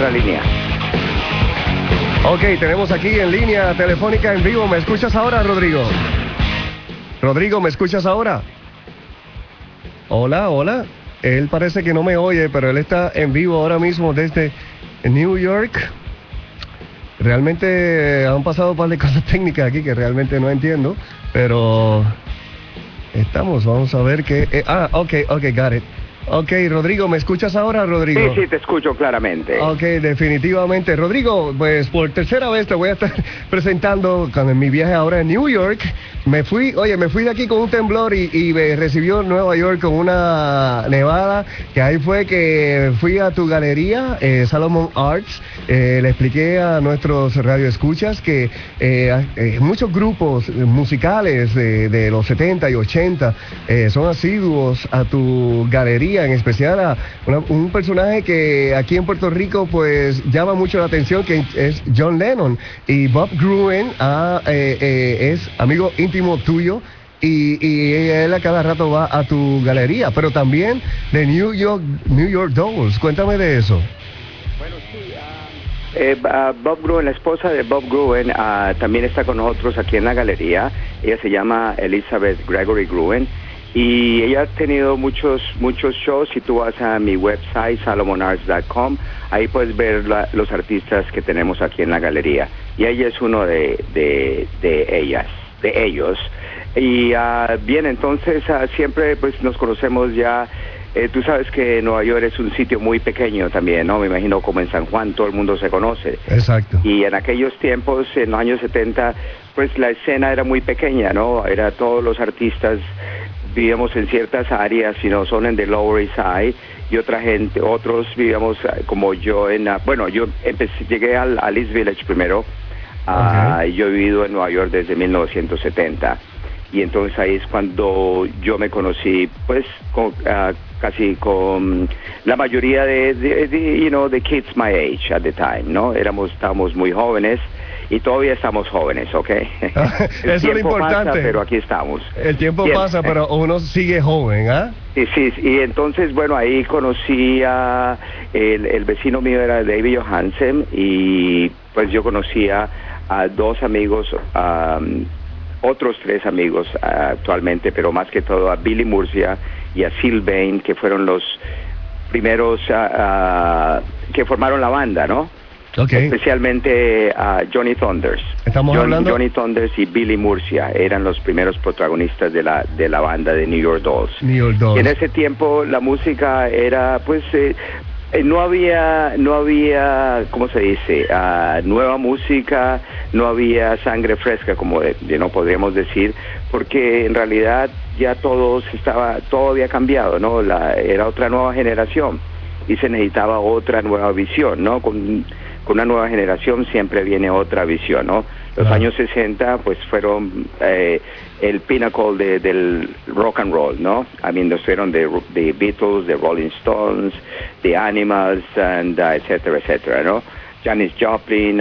la línea. Ok, tenemos aquí en línea telefónica en vivo. ¿Me escuchas ahora, Rodrigo? Rodrigo, ¿me escuchas ahora? Hola, hola. Él parece que no me oye, pero él está en vivo ahora mismo desde New York. Realmente han pasado un par de cosas técnicas aquí que realmente no entiendo, pero vamos a ver qué... ok, got it. Ok, Rodrigo, ¿me escuchas ahora, Rodrigo? Sí, te escucho claramente. Ok, definitivamente. Rodrigo, pues por tercera vez te voy a estar presentando con mi viaje ahora en New York. Me fui de aquí con un temblor y me recibió en Nueva York con una nevada, que ahí fue que fui a tu galería, Salomon Arts. Le expliqué a nuestros radioescuchas que muchos grupos musicales de los 70 y 80 son asiduos a tu galería, en especial a un personaje que aquí en Puerto Rico pues llama mucho la atención, que es John Lennon, y Bob Gruen es amigo íntimo tuyo, y él a cada rato va a tu galería, pero también de New York Dolls. Cuéntame de eso. Bueno, sí, Bob Gruen, la esposa de Bob Gruen, también está con nosotros aquí en la galería. Ella se llama Elizabeth Gregory Gruen. Y ella ha tenido muchos shows. Si tú vas a mi website, salomonarts.com, ahí puedes ver los artistas que tenemos aquí en la galería. Y ella es uno de ellos. Y bien, entonces siempre pues nos conocemos ya. Tú sabes que Nueva York es un sitio muy pequeño también, ¿no? Me imagino como en San Juan todo el mundo se conoce. Exacto. Y en aquellos tiempos, en los años 70, pues la escena era muy pequeña, ¿no? Era todos los artistas... vivíamos en ciertas áreas, no son en the Lower East Side, y otros vivíamos como yo yo llegué al East Village primero. Yo he vivido en Nueva York desde 1970, y entonces ahí es cuando yo me conocí pues casi con la mayoría de kids my age at the time, ¿no? Estábamos muy jóvenes. Y todavía estamos jóvenes, ¿ok? Eso es lo importante. Pasa, pero aquí estamos. El tiempo pasa, pero uno sigue joven, ¿ah? Sí, y entonces, bueno, ahí conocí a... El vecino mío era David Johansen, y pues yo conocía a dos amigos, otros tres amigos actualmente, pero más que todo a Billy Murcia y a Sylvain, que fueron los primeros que formaron la banda, ¿no? Okay. Especialmente a Johnny Thunders. Johnny Thunders y Billy Murcia eran los primeros protagonistas de la banda de New York Dolls. Y en ese tiempo la música era, pues, no había, ¿cómo se dice? Nueva música, no había sangre fresca, como no podríamos decir, porque en realidad ya todo había cambiado, ¿no? Era otra nueva generación y se necesitaba otra nueva visión, ¿no? Con una nueva generación siempre viene otra visión, ¿no? Los años 60 pues fueron el pinnacle del rock and roll, ¿no? Estuvieron de Beatles, de Rolling Stones, de Animals, etcétera, etcétera, ¿no? Janis Joplin,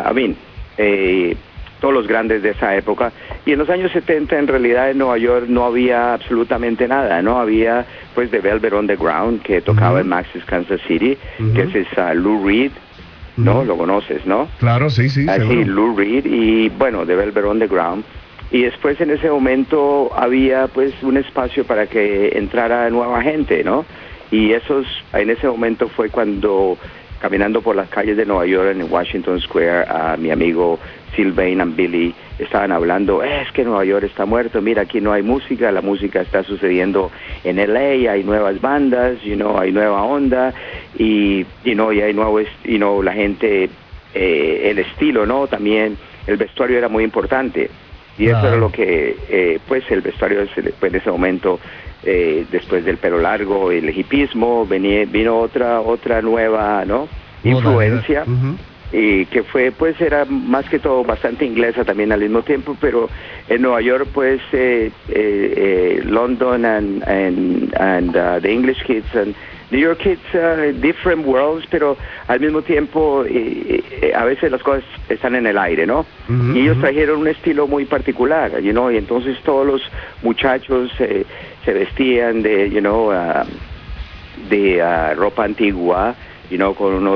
todos los grandes de esa época. Y en los años 70 en realidad en Nueva York no había absolutamente nada, ¿no? Había pues The Velvet Underground, que tocaba en Max's Kansas City, que ese es Lou Reed, ¿no? Lo conoces, ¿no? Claro, sí, sí, Lou Reed, y bueno, The Velvet Underground. Y después en ese momento había pues un espacio para que entrara nueva gente, ¿no? Y en ese momento fue cuando, caminando por las calles de Nueva York en Washington Square, mi amigo Sylvain y Billy estaban hablando, es que Nueva York está muerto, mira, aquí no hay música, la música está sucediendo en LA, hay nuevas bandas, hay nueva onda, y hay nuevo, la gente, el estilo, ¿no? También el vestuario era muy importante, y eso era lo que, pues el vestuario en ese momento, después del pelo largo, el hipismo, vino otra nueva, ¿no? Influencia. Y que fue, pues, era más que todo bastante inglesa también al mismo tiempo, pero en Nueva York, pues, London and the English kids and New York kids, different worlds, pero al mismo tiempo a veces las cosas están en el aire, ¿no? Y ellos trajeron un estilo muy particular, y entonces todos los muchachos se vestían de ropa antigua, con unos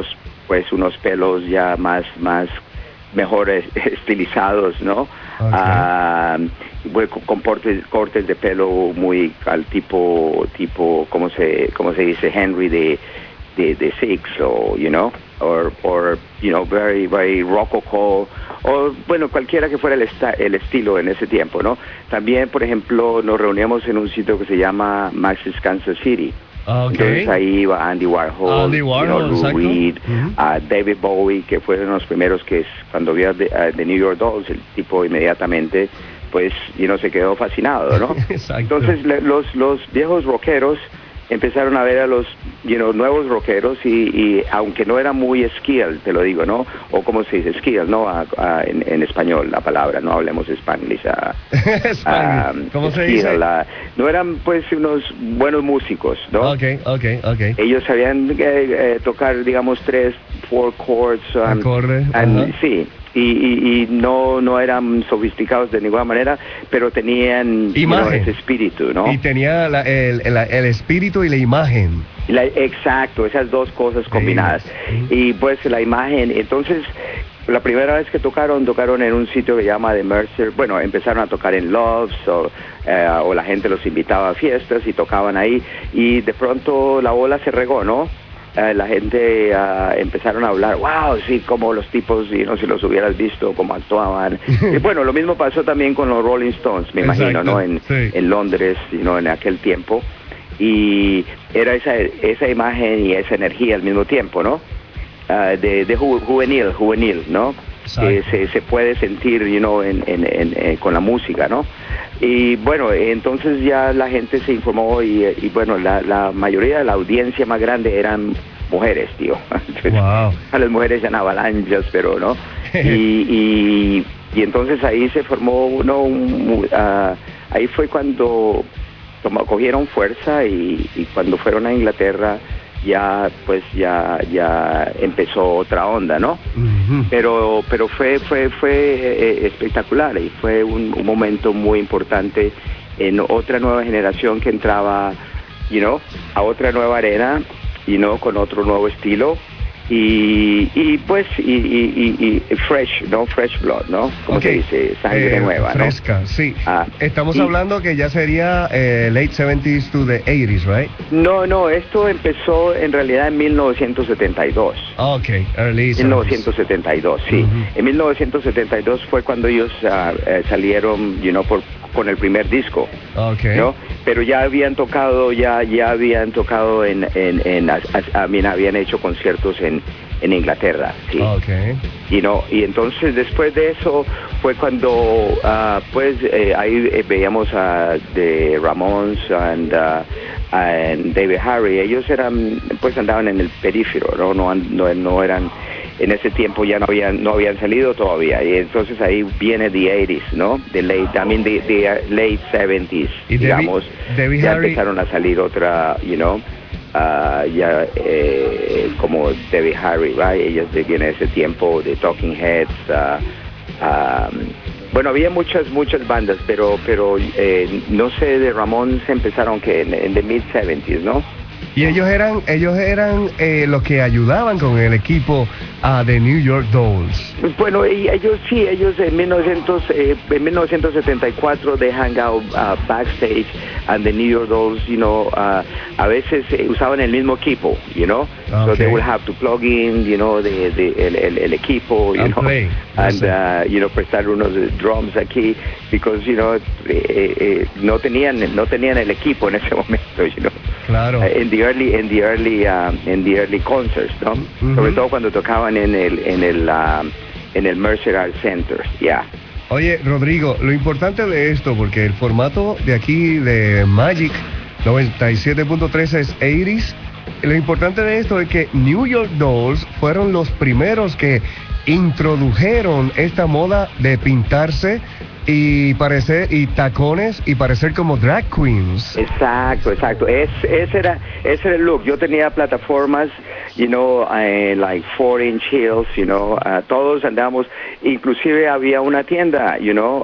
pues unos pelos ya más mejores estilizados, ¿no? Okay. Con cortes de pelo muy al tipo cómo se dice, Henry de Six, o or very rococo, o bueno, cualquiera que fuera el estilo en ese tiempo, ¿no? También, por ejemplo, nos reuníamos en un sitio que se llama Max's Kansas City. Okay. Entonces ahí iba Andy Warhol, Lou Reed, David Bowie, que fueron los primeros que cuando vio The New York Dolls, el tipo inmediatamente pues se quedó fascinado, ¿no? Entonces los viejos rockeros empezaron a ver a los nuevos rockeros y aunque no era muy skilled, te lo digo, ¿no? O como se dice skilled, ¿no? En español la palabra, no hablemos Spanish. ¿Cómo se dice? No eran pues unos buenos músicos, ¿no? Okay. Ellos sabían tocar, digamos, 4 chords. Acordes. Sí. Y no eran sofisticados de ninguna manera, pero tenían ese espíritu, ¿no? Y tenía el espíritu y la imagen. Exacto, esas dos cosas combinadas. Y pues la imagen, entonces, la primera vez que tocaron en un sitio que se llama The Mercer. Bueno, empezaron a tocar en Loves, o la gente los invitaba a fiestas y tocaban ahí, y de pronto la bola se regó, ¿no? La gente empezaron a hablar, wow, sí, como los tipos, si los hubieras visto, cómo actuaban. Y bueno, lo mismo pasó también con los Rolling Stones, me imagino, ¿no? En Londres, en aquel tiempo. Y era esa imagen y esa energía al mismo tiempo, ¿no? De juvenil, ¿no? Que se puede sentir, con la música, ¿no? Y bueno, entonces ya la gente se informó y bueno, la mayoría de la audiencia más grande eran mujeres, tío. Entonces, wow. A las mujeres en avalanchas, pero no. y entonces ahí se formó ahí fue cuando cogieron fuerza y cuando fueron a Inglaterra ya empezó otra onda, ¿no? Uh-huh. Pero fue espectacular y fue un momento muy importante en otra nueva generación que entraba, a otra nueva arena, con otro nuevo estilo y fresh, ¿no? Fresh blood, ¿no? Como se dice, sangre nueva, fresca, ¿no? Sí. Estamos hablando que ya sería late 70s to the 80s, right? No, esto empezó en realidad en 1972. Okay, early 1972, sí. Uh-huh. En 1972 fue cuando ellos salieron, con el primer disco. Okay. ¿No? Pero ya habían tocado habían hecho conciertos en Inglaterra, sí. Okay. Y entonces después de eso fue cuando ahí veíamos a The Ramones and David Harry. Ellos andaban en el perífero, no eran, en ese tiempo ya no habían salido todavía, y entonces ahí viene the 80s, ¿no? The late 70s, y digamos. David ya Harry empezaron a salir otra, como David Harry, right? Ellos vienen ese tiempo de Talking Heads. Bueno, había muchas bandas, pero no sé, de Ramones empezaron que en the mid-70s, ¿no? Y ellos eran los que ayudaban con el equipo de New York Dolls. Bueno, ellos en 1974 they hang out backstage, and the New York Dolls, a veces usaban el mismo equipo, Okay. So they will have to plug in, el equipo, play. and prestar unos drums aquí, because no tenían el equipo en ese momento, Claro. In the early concerts, ¿no? Uh-huh. Sobre todo cuando tocaban en el Mercer Art Center, ya. Oye, Rodrigo, lo importante de esto, porque el formato de aquí de Magic 97.3 es 80s, lo importante de esto es que New York Dolls fueron los primeros que introdujeron esta moda de pintarse y tacones y parecer como drag queens. Exacto. Ese era el look. Yo tenía plataformas, like 4-inch heels, todos andábamos, inclusive había una tienda,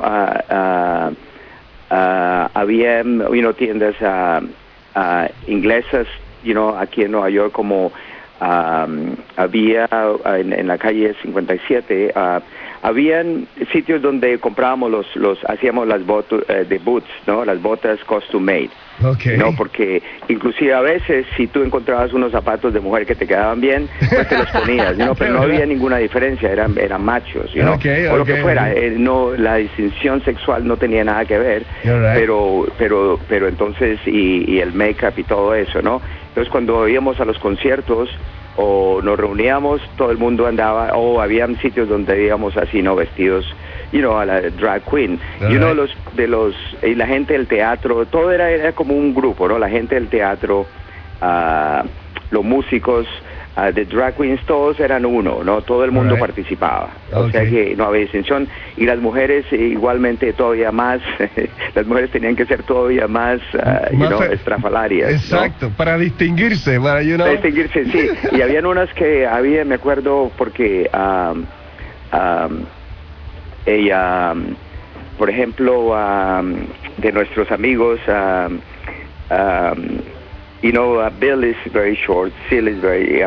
había, tiendas inglesas, aquí en Nueva York, como había en la calle 57, habían sitios donde comprábamos hacíamos las botas de boots, ¿no? Las botas custom made. Okay. No, porque inclusive a veces si tú encontrabas unos zapatos de mujer que te quedaban bien, pues te los ponías, ¿no? Pero no había ninguna diferencia, eran machos, ¿no? O lo que fuera, no, la distinción sexual no tenía nada que ver, pero entonces y el make-up y todo eso, ¿no? Entonces cuando íbamos a los conciertos o nos reuníamos, todo el mundo andaba, o habían sitios donde íbamos así, ¿no? Vestidos, a la drag queen. Y y la gente del teatro, todo era como un grupo, ¿no? La gente del teatro, los músicos, de drag queens, todos eran uno, ¿no? Todo el mundo participaba. O sea que no había distinción. Y las mujeres igualmente todavía más, las mujeres tenían que ser todavía más, estrafalarias. Exacto, ¿no? Para distinguirse, para distinguirse, sí. Y habían unas que me acuerdo porque ella, por ejemplo, de nuestros amigos, Bill is very short, Sil is very,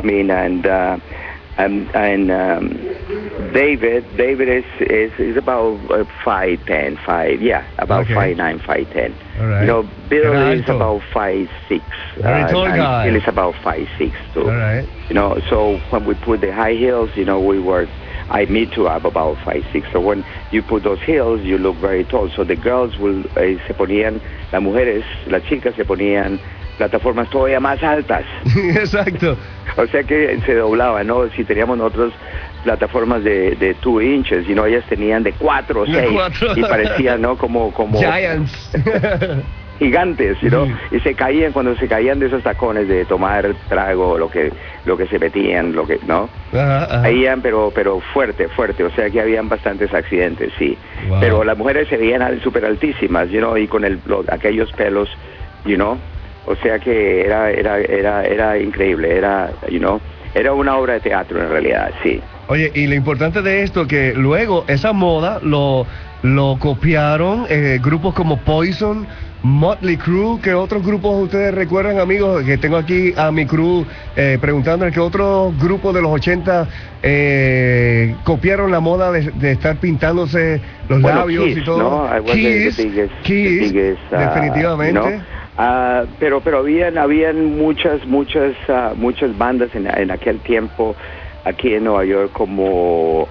David is about 5'10", about 5'9", 5'10". Right. Bill is about 5'6". Very tall guy. Sil is about 5'6" too. All right. So when we put the high heels, me too, I'm about 5'6". So when you put those heels, you look very tall. So the girls se ponían, las mujeres, las chicas se ponían plataformas todavía más altas. Exacto. O sea que se doblaba, ¿no? Si teníamos nosotros plataformas de 2 inches, ellas tenían de 4 o 6 y parecían, ¿no? Como giants. Gigantes, y se caían cuando se caían de esos tacones de tomar trago, lo que se metían, ¿no? Caían, pero fuerte, o sea que habían bastantes accidentes, sí. Wow. Pero las mujeres se veían súper altísimas, y con aquellos pelos, o sea que era increíble, era una obra de teatro en realidad, sí. Oye, y lo importante de esto que luego esa moda lo copiaron grupos como Poison, Motley Crue. ¿Qué otros grupos ustedes recuerdan, amigos? Que tengo aquí a mi crew preguntándole qué otros grupos de los 80 copiaron la moda de estar pintándose los labios Kiss, y todo. ¿no? Kiss, definitivamente. Pero habían muchas bandas en aquel tiempo aquí en Nueva York, como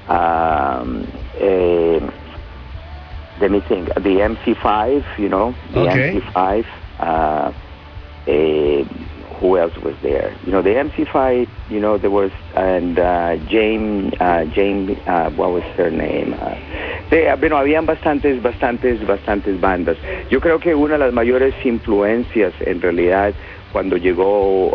let me think, the MC5, MC5, who else was there? The MC5, there was, and James, what was her name? Habían bastantes bandas. Yo creo que una de las mayores influencias, en realidad, cuando llegó,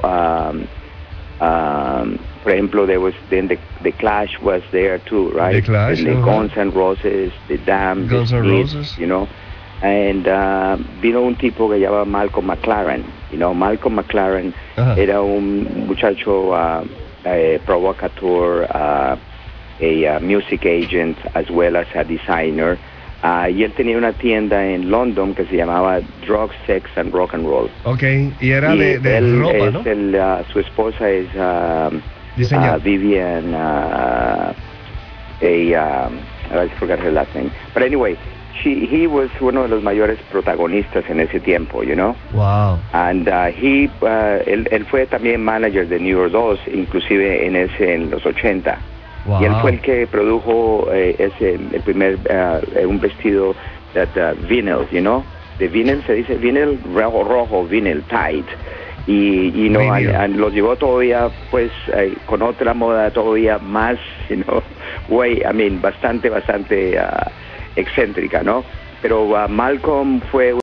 for example, there was then the Clash was there too, right? The Clash, and the Guns N' Roses, the Damned, Guns N' Roses, and vino un tipo que llamaba Malcolm McLaren. Malcolm McLaren era un muchacho provocateur, a music agent as well as a designer. Y él tenía una tienda en London que se llamaba Drug, Sex and Rock and Roll. Okay, y era de ropa, ¿no? Su esposa es Vivian, I forgot her last name. But anyway, he was uno de los mayores protagonistas en ese tiempo, Wow. And él fue también manager de New York Dolls, inclusive en los 80. Wow. Y él fue el que produjo el primer un vestido vinyl, de vinyl se dice vinyl rojo, vinyl tight, y lo llevó todavía pues con otra moda todavía más, bastante excéntrica, ¿no? Pero Malcolm fue